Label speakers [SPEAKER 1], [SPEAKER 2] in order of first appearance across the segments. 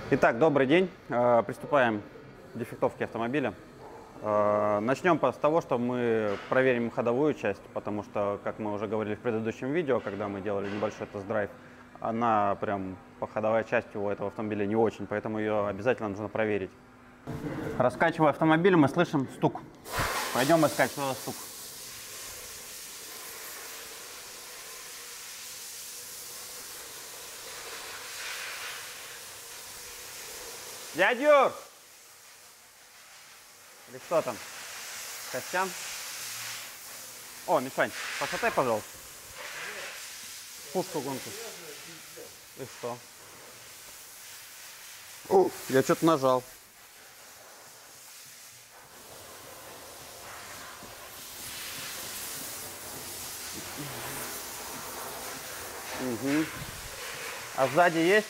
[SPEAKER 1] Итак, добрый день. Приступаем к дефектовке автомобиля. Начнем с того, что мы проверим ходовую часть, потому что, как мы уже говорили в предыдущем видео, когда мы делали небольшой тест-драйв, она прям по ходовой части у этого автомобиля не очень, поэтому ее обязательно нужно проверить. Раскачивая автомобиль, мы слышим стук. Пойдем искать, что за стук. Дядя Юр! Или что там? Костян? О, Мишань, пошатай, пожалуйста. Пушку гонку. И что? О, я что-то нажал. Угу. А сзади есть?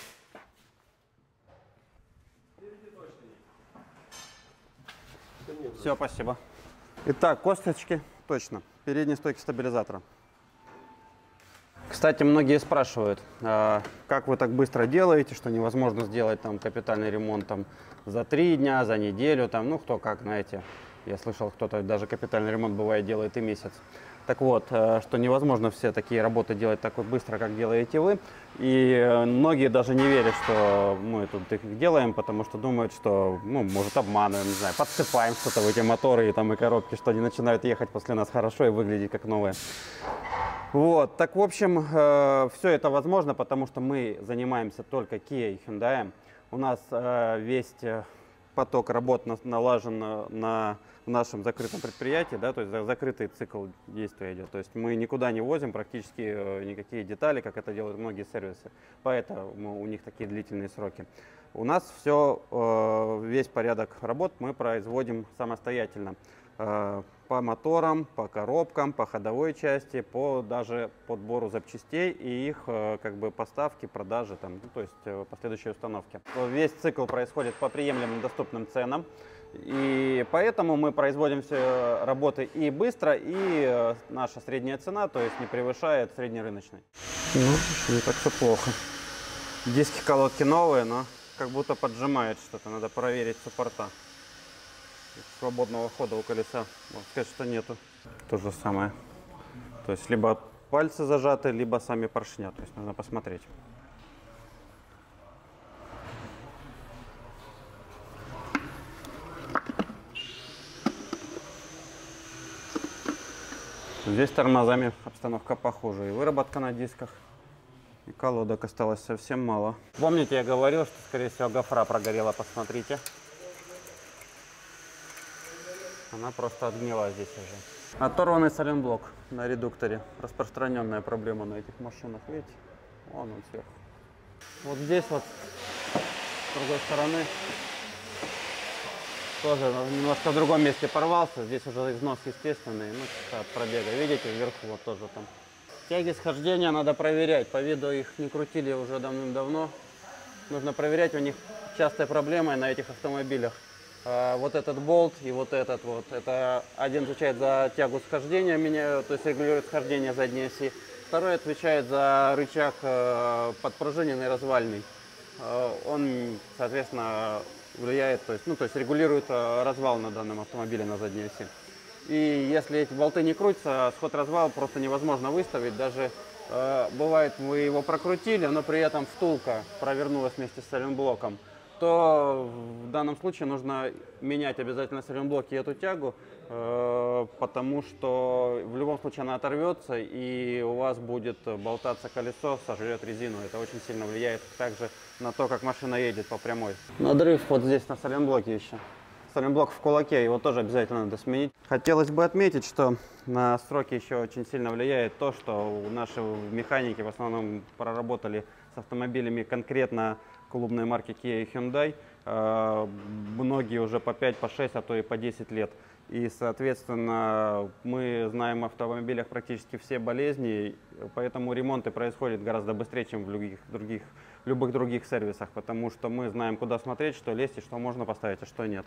[SPEAKER 1] Все, спасибо. Итак, косточки точно. Передней стойки стабилизатора. Кстати, многие спрашивают, как вы так быстро делаете, что невозможно сделать там капитальный ремонт там за 3 дня, за неделю, там, ну кто как, знаете. Я слышал, кто-то даже капитальный ремонт бывает делает и месяц. Так вот, что невозможно все такие работы делать так вот быстро, как делаете вы. И многие даже не верят, что мы тут их делаем, потому что думают, что, ну, может, обманываем, не знаю, подсыпаем что-то в эти моторы и коробки, что они начинают ехать после нас хорошо и выглядеть как новые. Вот, так, в общем, все это возможно, потому что мы занимаемся только Kia и Hyundai. У нас весь поток работ налажен на нашем закрытом предприятии, да, то есть закрытый цикл действия идет. То есть мы никуда не возим практически никакие детали, как это делают многие сервисы. Поэтому у них такие длительные сроки. У нас все, весь порядок работ мы производим самостоятельно. По моторам, по коробкам, по ходовой части, даже подбору запчастей и их поставки, продажи, там, ну, то есть последующей установки. Весь цикл происходит по приемлемым доступным ценам. И поэтому мы производим все работы и быстро, и наша средняя цена, то есть не превышает среднерыночной. Ну, не так все плохо. Диски колодки новые, но как будто поджимает что-то, надо проверить суппорта. Свободного хода у колеса, можно сказать, что нету. То же самое. То есть либо пальцы зажаты, либо сами поршня. То есть нужно посмотреть. Здесь с тормозами обстановка похожа. И выработка на дисках, и колодок осталось совсем мало. Помните, я говорил, что, скорее всего, гофра прогорела. Посмотрите. Она просто отгнила здесь уже. Оторванный сайлентблок на редукторе. Распространенная проблема на этих машинах. Видите? Вон он сверху. Вот здесь вот, с другой стороны, тоже немножко в другом месте порвался. Здесь уже износ естественный, ну, от пробега. Видите, вверху вот тоже там. Тяги схождения надо проверять. По виду их не крутили уже давным-давно. Нужно проверять, у них частая проблема на этих автомобилях. Вот этот болт и вот этот вот. Это один отвечает за тягу схождения, то есть регулирует схождение задней оси. Второй отвечает за рычаг подпружиненный развальный. Он, соответственно, влияет, то есть регулирует развал на данном автомобиле на задней оси. И если эти болты не крутятся, сход-развал просто невозможно выставить. Даже бывает, вы его прокрутили, но при этом втулка провернулась вместе с сайлентблоком, то в данном случае нужно менять обязательно сайлентблок и эту тягу, потому что в любом случае она оторвется и у вас будет болтаться колесо, сожрет резину. Это очень сильно влияет также на то, как машина едет по прямой. Надрыв вот здесь на сайлентблоке еще. Сайлентблок в кулаке, его тоже обязательно надо сменить. Хотелось бы отметить, что на сроки еще очень сильно влияет то, что наши механики в основном проработали с автомобилями конкретно клубной марки Kia и Hyundai. Многие уже по 5, по 6, а то и по 10 лет. И, соответственно, мы знаем в автомобилях практически все болезни, поэтому ремонты происходят гораздо быстрее, чем в любых других сервисах, потому что мы знаем, куда смотреть, что лезть и что можно поставить, а что нет.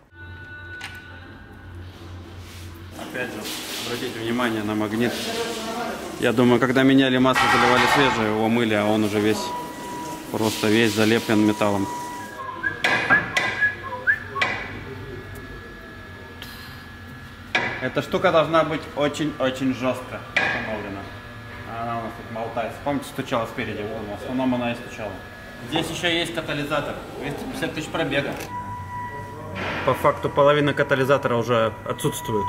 [SPEAKER 1] Опять же, обратите внимание на магнит. Я думаю, когда меняли масло, заливали свежее, его мыли, а он уже просто весь залеплен металлом. Эта штука должна быть очень-очень жестко установлена. Она у нас тут болтается. Помните, стучала спереди? Вон, в основном она и стучала. Здесь еще есть катализатор. 250 тысяч пробега. По факту половина катализатора уже отсутствует.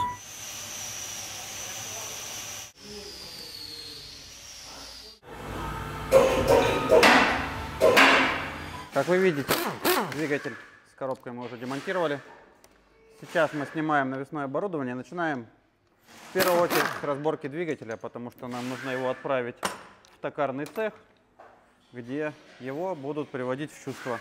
[SPEAKER 1] Как вы видите, двигатель с коробкой мы уже демонтировали. Сейчас мы снимаем навесное оборудование и начинаем в первую очередь с разборки двигателя, потому что нам нужно его отправить в токарный цех, где его будут приводить в чувство.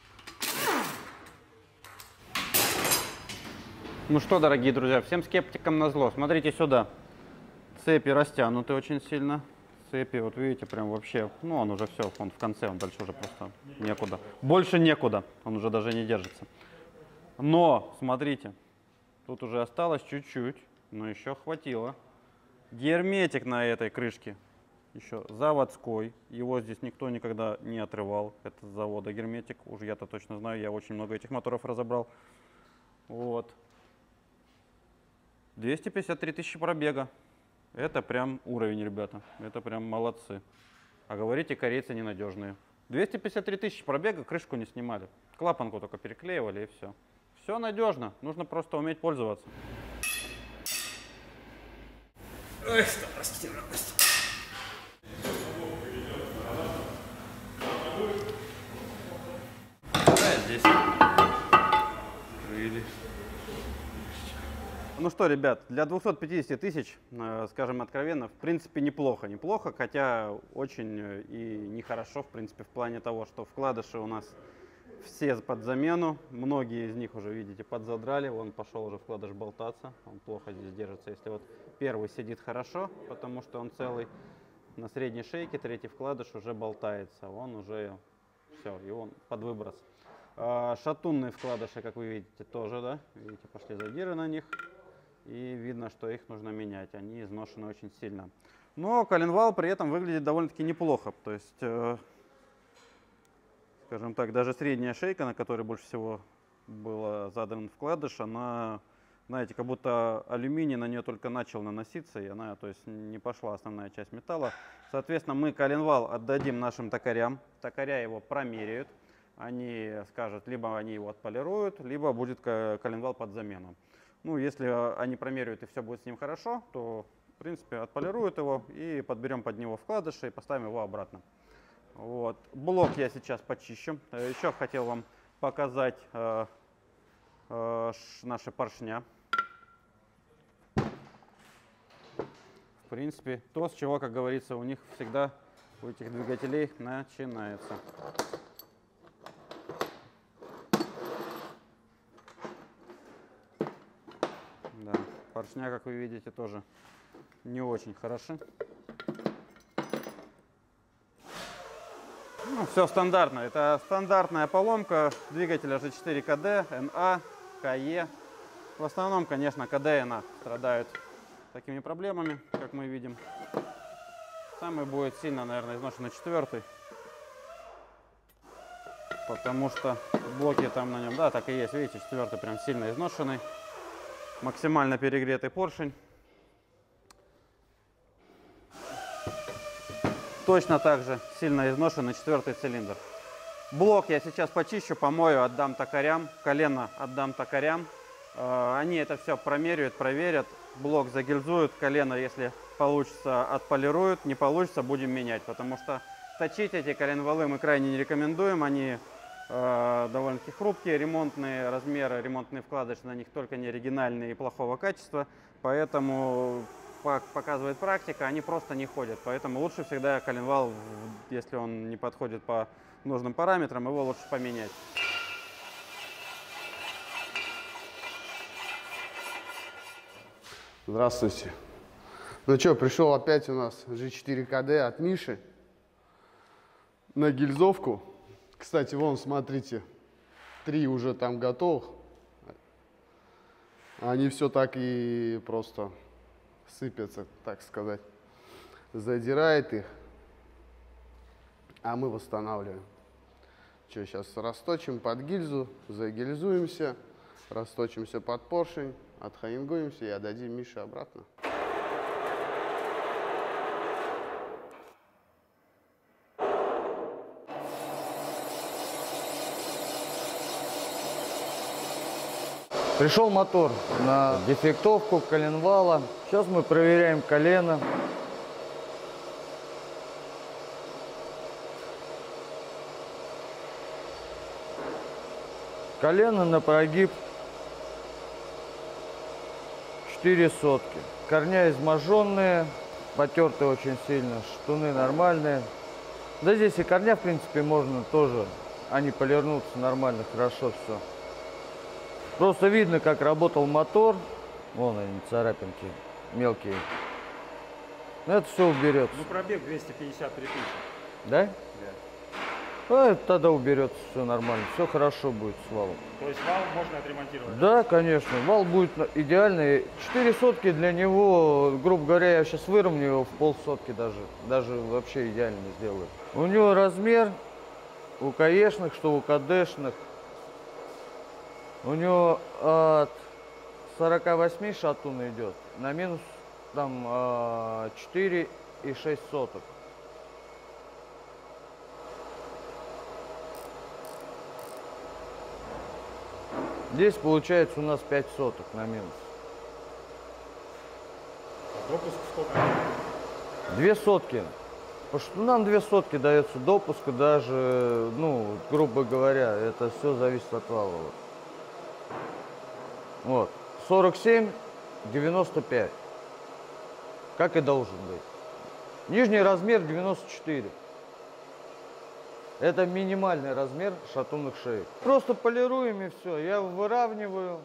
[SPEAKER 1] Ну что, дорогие друзья, всем скептикам назло. Смотрите сюда. Цепи растянуты очень сильно. Цепи, вот видите, прям вообще, ну он уже все, он в конце, он дальше уже просто некуда. Больше некуда, он уже даже не держится. Но, смотрите, тут уже осталось чуть-чуть, но еще хватило. Герметик на этой крышке еще заводской, его здесь никто никогда не отрывал. Это с завода герметик, уж я-то точно знаю, я очень много этих моторов разобрал. Вот. 253 тысячи пробега. Это прям уровень, ребята. Это прям молодцы. А говорите, корейцы ненадежные. 253 тысячи пробега, крышку не снимали. Клапанку только переклеивали и все. Все надежно. Нужно просто уметь пользоваться. Ой, простите, здесь. Ну что, ребят, для 250 тысяч, скажем откровенно, в принципе неплохо. Неплохо, хотя очень и нехорошо, в принципе, в плане того, что вкладыши у нас все под замену. Многие из них уже, видите, подзадрали. Вон пошел уже вкладыш болтаться. Он плохо здесь держится. Если вот первый сидит хорошо, потому что он целый, на средней шейке третий вкладыш уже болтается. Он уже все, и он под выброс. Шатунные вкладыши, как вы видите, тоже, да, видите, пошли задиры на них. И видно, что их нужно менять, они изношены очень сильно. Но коленвал при этом выглядит довольно-таки неплохо. То есть, скажем так, даже средняя шейка, на которой больше всего был задан вкладыш, она, знаете, как будто алюминий на нее только начал наноситься, и она, то есть, не пошла основная часть металла. Соответственно, мы коленвал отдадим нашим токарям. Токаря его промеряют. Они скажут, либо они его отполируют, либо будет коленвал под замену. Ну, если они промеряют и все будет с ним хорошо, то, в принципе, отполируют его и подберем под него вкладыши и поставим его обратно. Вот. Блок я сейчас почищу. Еще хотел вам показать наши поршня. В принципе, то, с чего, как говорится, у них всегда, у этих двигателей начинается. Да, поршня, как вы видите, тоже не очень хороши. Ну, все стандартно. Это стандартная поломка двигателя G4 КД, НА, КЕ. В основном, конечно, КД и НА страдают такими проблемами, как мы видим. Самый будет сильно, наверное, изношенный 4-й. Потому что блоки там на нем, да, так и есть. Видите, 4-й прям сильно изношенный. Максимально перегретый поршень. Точно так же сильно изношенный 4-й цилиндр. Блок я сейчас почищу, помою, отдам токарям. Колено отдам токарям. Они это все промеряют, проверят. Блок загильзуют. Колено, если получится, отполируют. Не получится, будем менять. Потому что точить эти коленвалы мы крайне не рекомендуем. Они довольно-таки хрупкие, ремонтные размеры, ремонтные вкладыши на них только не оригинальные и плохого качества, поэтому, как показывает практика, они просто не ходят. Поэтому лучше всегда коленвал, если он не подходит по нужным параметрам, его лучше поменять.
[SPEAKER 2] Здравствуйте. Ну что, пришел опять у нас G4 КД от Миши на гильзовку. Кстати, вон, смотрите, 3 уже там готовых. Они все так и просто сыпятся, так сказать. Задирает их, а мы восстанавливаем. Что, сейчас расточим под гильзу, загильзуемся, расточимся под поршень отхаингуемся и отдадим Мише обратно.
[SPEAKER 3] Пришел мотор на дефектовку коленвала. Сейчас мы проверяем колено. Колено на прогиб 4 сотки. Корня изможженные, потертые очень сильно, штуны нормальные. Да здесь и корня, в принципе, можно тоже, они полирнутся нормально, хорошо все. Просто видно, как работал мотор. Вон они, царапинки мелкие. Но это все уберется.
[SPEAKER 4] Ну, пробег 253 тысячи.
[SPEAKER 3] Да?
[SPEAKER 4] Да.
[SPEAKER 3] А это тогда уберется, все нормально. Все хорошо будет с валом.
[SPEAKER 4] То есть вал можно отремонтировать?
[SPEAKER 3] Да, конечно. Вал будет идеальный. 4 сотки для него, грубо говоря, я сейчас выровняю его в полсотки даже. Даже вообще идеально сделаю. У него размер у КЕшных, что у КДшных. У него от 48 шатун идет на минус там 4,6 соток. Здесь получается у нас 5 соток на минус.
[SPEAKER 4] А допуск сколько?
[SPEAKER 3] 2 сотки. Потому что нам 2 сотки дается допуска даже, ну, грубо говоря, это все зависит от вала. Вот. 47, 95. Как и должен быть. Нижний размер 94. Это минимальный размер шатунных шеек. Просто полируем и все. Я выравниваю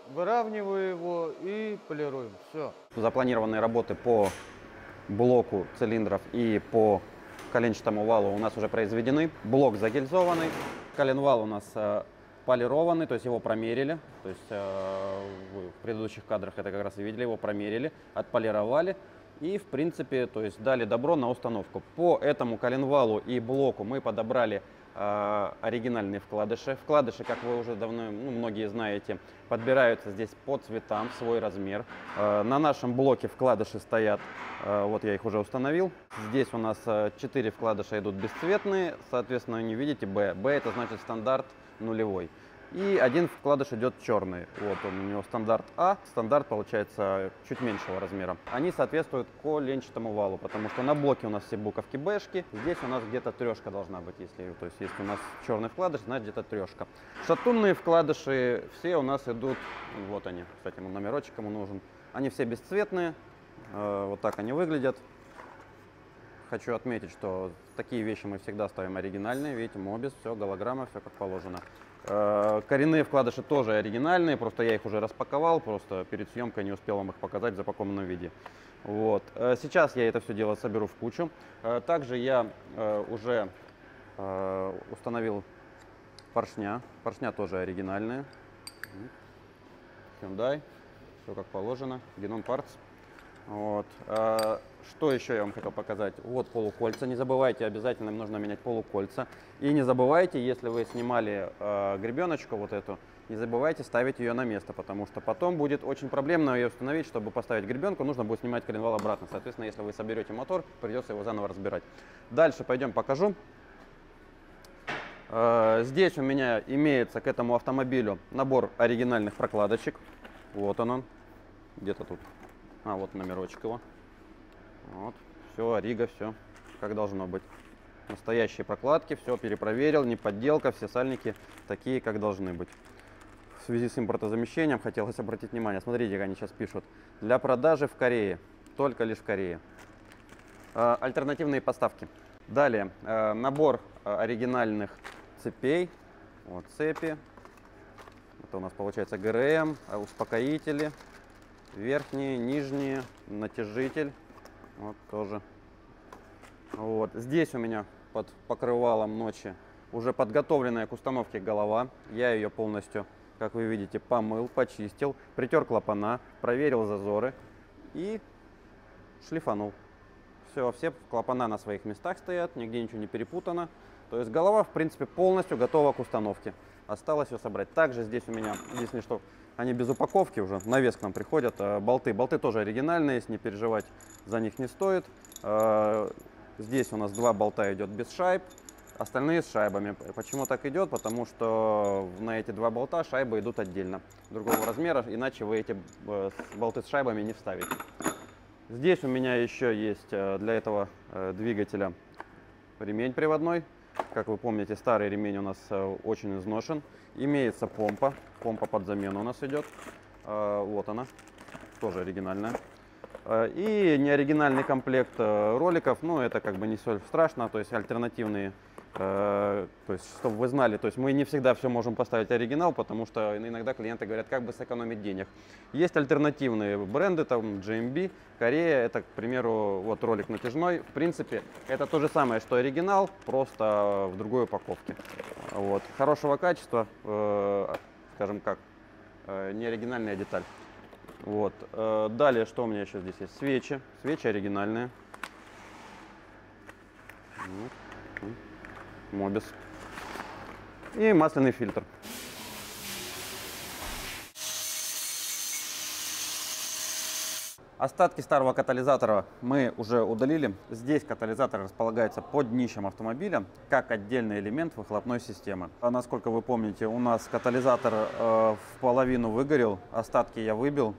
[SPEAKER 3] его и полируем. Все.
[SPEAKER 1] Запланированные работы по блоку цилиндров и по коленчатому валу у нас уже произведены. Блок загильзованный, коленвал у нас полированный, то есть его промерили. То есть вы в предыдущих кадрах это как раз и видели, его промерили, отполировали. И, в принципе, то есть дали добро на установку. По этому коленвалу и блоку мы подобрали оригинальные вкладыши. Вкладыши, как вы уже давно, многие знаете, подбираются здесь по цветам, в свой размер. На нашем блоке вкладыши стоят, вот я их уже установил. Здесь у нас 4 вкладыша идут бесцветные, соответственно, не видите B. B это значит стандарт нулевой. И один вкладыш идет черный. Вот он, у него стандарт А, стандарт получается чуть меньшего размера. Они соответствуют коленчатому валу, потому что на блоке у нас все буковки Бшки. Здесь у нас где-то трешка должна быть, если, то есть если у нас черный вкладыш, значит где-то трешка. Шатунные вкладыши все у нас идут, вот они, кстати, ему номерочек ему нужен. Они все бесцветные, вот так они выглядят. Хочу отметить, что такие вещи мы всегда ставим оригинальные. Видите, Мобис, все, голограмма, все как положено. Коренные вкладыши тоже оригинальные, просто я их уже распаковал, просто перед съемкой не успел вам их показать в запакованном виде. Вот. Сейчас я это все дело соберу в кучу. Также я уже установил поршня. Поршня тоже оригинальные. Hyundai, все как положено, Genon Parts. Вот. Что еще я вам хотел показать? Вот полукольца. Не забывайте, обязательно нужно менять полукольца. И не забывайте, если вы снимали гребеночку вот эту, не забывайте ставить ее на место, потому что потом будет очень проблемно ее установить. Чтобы поставить гребенку, нужно будет снимать коленвал обратно. Соответственно, если вы соберете мотор, придется его заново разбирать. Дальше пойдем покажу. Здесь у меня имеется к этому автомобилю набор оригинальных прокладочек. Вот он, где-то тут. А вот номерочек его. Вот, все, Орига, все как должно быть. Настоящие прокладки, все перепроверил, не подделка, все сальники такие, как должны быть. В связи с импортозамещением хотелось обратить внимание, смотрите, как они сейчас пишут. Для продажи в Корее, только лишь в Корее. Альтернативные поставки. Далее, набор оригинальных цепей. Вот цепи. Это у нас получается ГРМ, успокоители. Верхние, нижние, натяжитель. Вот тоже. Вот. Здесь у меня под покрывалом ночи уже подготовленная к установке голова. Я ее полностью, как вы видите, помыл, почистил, притер клапана, проверил зазоры и шлифанул. Все клапана на своих местах стоят, нигде ничего не перепутано. То есть голова, в принципе, полностью готова к установке. Осталось ее собрать. Также здесь у меня, единственное, что они без упаковки уже, на вес к нам приходят. Болты. Болты тоже оригинальные, если не переживать, за них не стоит. Здесь у нас 2 болта идет без шайб, остальные с шайбами. Почему так идет? Потому что на эти 2 болта шайбы идут отдельно, другого размера, иначе вы эти болты с шайбами не вставите. Здесь у меня еще есть для этого двигателя ремень приводной. Как вы помните, старый ремень у нас очень изношен. Имеется помпа под замену у нас идет. Вот она, тоже оригинальная. И неоригинальный комплект роликов, ну это как бы не столь страшно, то есть альтернативные, то есть чтобы вы знали, то есть мы не всегда все можем поставить оригинал, потому что иногда клиенты говорят, как бы сэкономить денег. Есть альтернативные бренды, там GMB, Корея, это, к примеру, вот ролик натяжной, в принципе это то же самое, что оригинал, просто в другой упаковке. Вот. Хорошего качества, скажем как, неоригинальная деталь. Вот. Далее, что у меня еще здесь есть? Свечи. Свечи оригинальные. Мобис. И масляный фильтр. Остатки старого катализатора мы уже удалили. Здесь катализатор располагается под днищем автомобиля, как отдельный элемент выхлопной системы. А насколько вы помните, у нас катализатор в половину выгорел, остатки я выбил.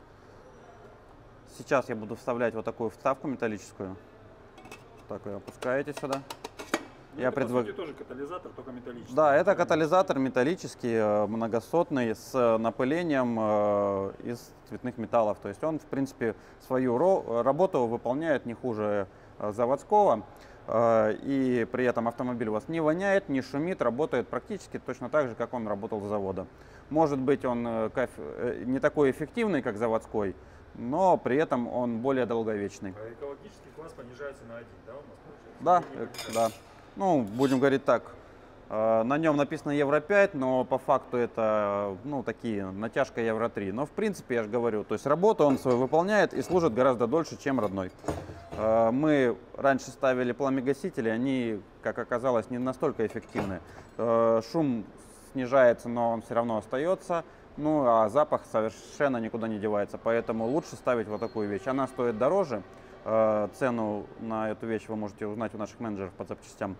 [SPEAKER 1] Сейчас я буду вставлять вот такую вставку металлическую. Так, вы опускаете сюда.
[SPEAKER 4] Я по сути тоже катализатор, только металлический.
[SPEAKER 1] Да, это катализатор металлический, многосотный, с напылением из цветных металлов. То есть он, в принципе, свою работу выполняет не хуже заводского. И при этом автомобиль у вас не воняет, не шумит, работает практически точно так же, как он работал с завода. Может быть, он не такой эффективный, как заводской, но при этом он более долговечный.
[SPEAKER 4] А экологический класс понижается на 1, да, у нас получается?
[SPEAKER 1] Да, да. Ну, будем говорить так, на нем написано Евро 5, но по факту это, ну, такие, натяжка Евро 3. Но в принципе, я же говорю, то есть работу он свою выполняет и служит гораздо дольше, чем родной. Мы раньше ставили пламегасители, они, как оказалось, не настолько эффективны. Шум снижается, но он все равно остается. Ну, а запах совершенно никуда не девается, поэтому лучше ставить вот такую вещь. Она стоит дороже. Цену на эту вещь вы можете узнать у наших менеджеров по запчастям,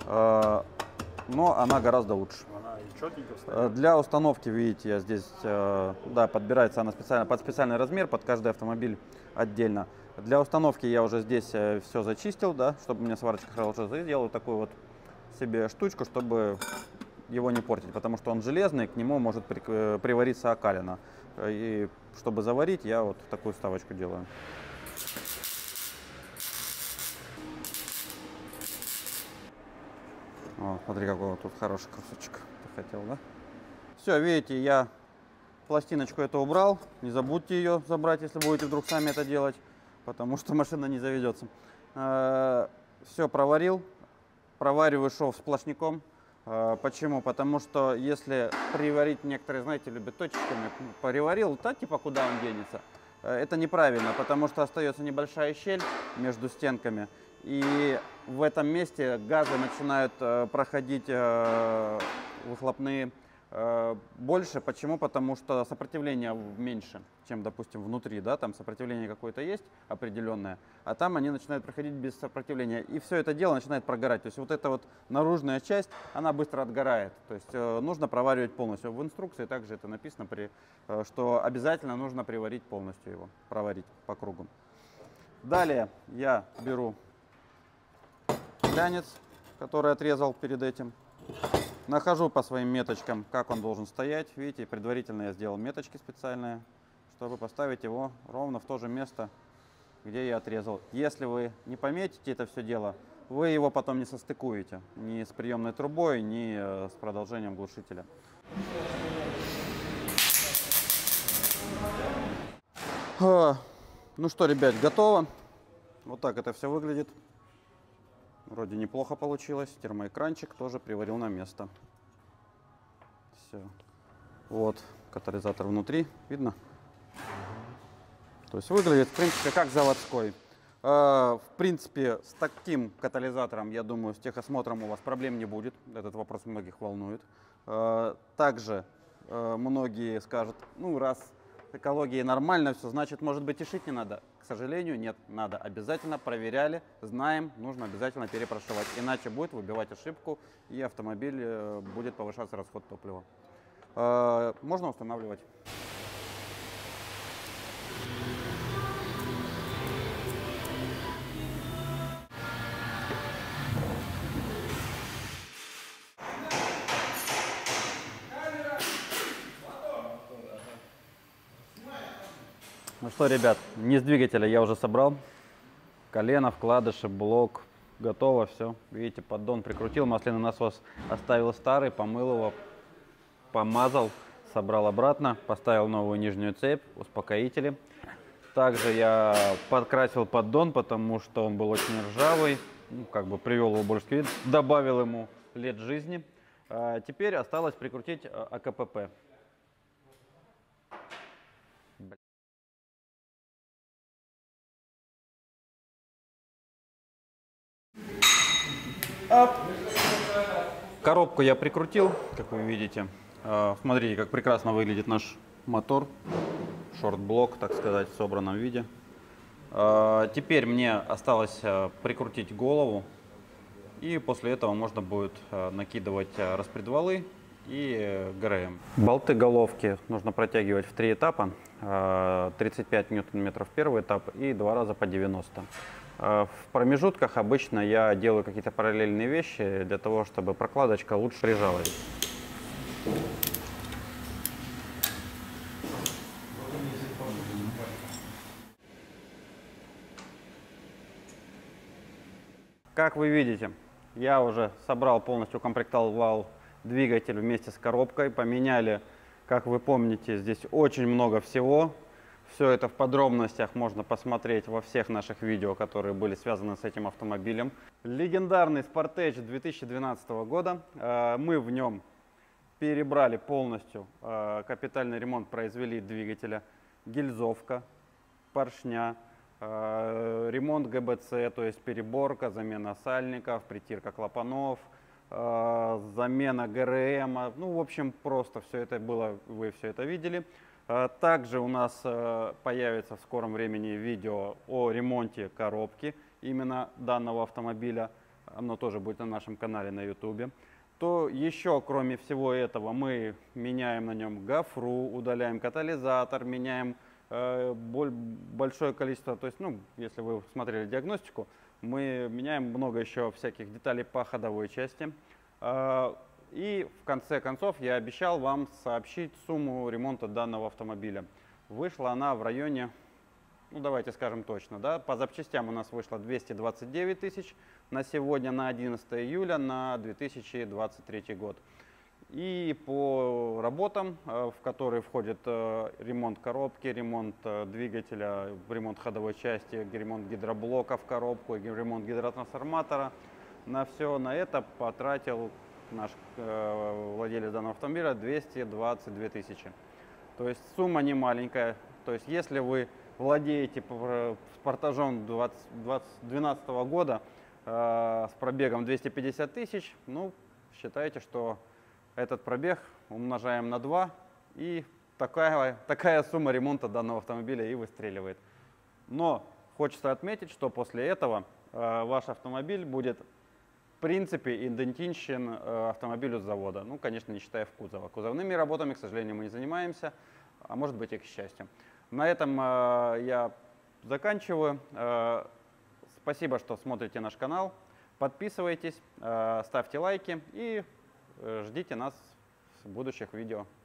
[SPEAKER 1] но она гораздо лучше.
[SPEAKER 4] Она и четненько вставляет.
[SPEAKER 1] Для установки, видите, я здесь, да, подбирается она специально, под специальный размер, под каждый автомобиль отдельно. Для установки я уже здесь все зачистил, да, чтобы у меня сварочка хорошо сделал такую вот себе штучку, чтобы его не портить, потому что он железный, к нему может привариться окалина. И чтобы заварить, я вот такую вставочку делаю. О, смотри, какой вот тут хороший кусочек. Ты хотел, да? Все, видите, я пластиночку эту убрал. Не забудьте ее забрать, если будете вдруг сами это делать, потому что машина не заведется. Все проварил. Провариваю шов сплошняком. Почему? Потому что если приварить, некоторые, знаете, любят точечками, приварил, то типа куда он денется. Это неправильно, потому что остается небольшая щель между стенками. И в этом месте газы начинают проходить выхлопные больше. Почему? Потому что сопротивление меньше, чем, допустим, внутри. Да? Там сопротивление какое-то есть определенное, а там они начинают проходить без сопротивления. И все это дело начинает прогорать. То есть вот эта вот наружная часть, она быстро отгорает. То есть нужно проваривать полностью. В инструкции также это написано, что обязательно нужно приварить полностью его, проварить по кругу. Далее я беру глянец, который отрезал перед этим. Нахожу по своим меточкам, как он должен стоять. Видите, предварительно я сделал меточки специальные, чтобы поставить его ровно в то же место, где я отрезал. Если вы не пометите это все дело, вы его потом не состыкуете ни с приемной трубой, ни с продолжением глушителя. Ну что, ребят, готово. Вот так это все выглядит. Вроде неплохо получилось. Термоэкранчик тоже приварил на место. Все. Вот катализатор внутри. Видно? То есть выглядит, в принципе, как заводской. В принципе, с таким катализатором, я думаю, с техосмотром у вас проблем не будет. Этот вопрос многих волнует. Также многие скажут, ну раз экология нормально, все, значит, может быть, и шить не надо. К сожалению, нет, надо. Обязательно проверяли, знаем, нужно обязательно перепрошивать. Иначе будет выбивать ошибку, и автомобиль будет повышаться расход топлива. Можно устанавливать. Ну что, ребят, низ двигателя я уже собрал. Колено, вкладыши, блок. Готово все. Видите, поддон прикрутил. Масляный насос оставил старый, помыл его, помазал, собрал обратно, поставил новую нижнюю цепь, успокоители. Также я подкрасил поддон, потому что он был очень ржавый. Ну, как бы привел его в божеский вид, добавил ему лет жизни. Теперь осталось прикрутить АКПП. Коробку я прикрутил, как вы видите. Смотрите, как прекрасно выглядит наш мотор. Шорт-блок, так сказать, в собранном виде. Теперь мне осталось прикрутить голову. И после этого можно будет накидывать распредвалы и ГРМ. Болты головки нужно протягивать в 3 этапа. 35 ньютон-метров первый этап и 2 раза по 90. В промежутках обычно я делаю какие-то параллельные вещи для того, чтобы прокладочка лучше прижалась. Как вы видите, я уже собрал, полностью укомплектовал двигатель вместе с коробкой. Поменяли, как вы помните, здесь очень много всего. Все это в подробностях можно посмотреть во всех наших видео, которые были связаны с этим автомобилем. Легендарный Sportage 2012 года. Мы в нем перебрали полностью, капитальный ремонт произвели двигателя, гильзовка, поршня, ремонт ГБЦ, то есть переборка, замена сальников, притирка клапанов, замена ГРМ. Ну, в общем, просто все это было, вы все это видели. Также у нас появится в скором времени видео о ремонте коробки именно данного автомобиля. Оно тоже будет на нашем канале на YouTube. То еще, кроме всего этого, мы меняем на нем гофру, удаляем катализатор, меняем большое количество, то есть, ну, если вы смотрели диагностику, мы меняем много еще всяких деталей по ходовой части. И в конце концов я обещал вам сообщить сумму ремонта данного автомобиля. Вышла она в районе, ну давайте скажем точно, да, по запчастям у нас вышло 229 тысяч на сегодня, на 11 июля, на 2023 год. И по работам, в которые входит ремонт коробки, ремонт двигателя, ремонт ходовой части, ремонт гидроблока в коробку, ремонт гидротрансформатора, на все на это потратил наш владелец данного автомобиля 222 тысячи. То есть сумма не маленькая. То есть если вы владеете Спортажом 2012 года с пробегом 250 тысяч, ну, считайте, что этот пробег умножаем на 2, и такая сумма ремонта данного автомобиля и выстреливает. Но хочется отметить, что после этого ваш автомобиль будет в принципе идентичен автомобилю с завода. Ну, конечно, не считая кузова. Кузовными работами, к сожалению, мы не занимаемся, а может быть и к счастью. На этом я заканчиваю. Спасибо, что смотрите наш канал. Подписывайтесь, ставьте лайки и ждите нас в будущих видео.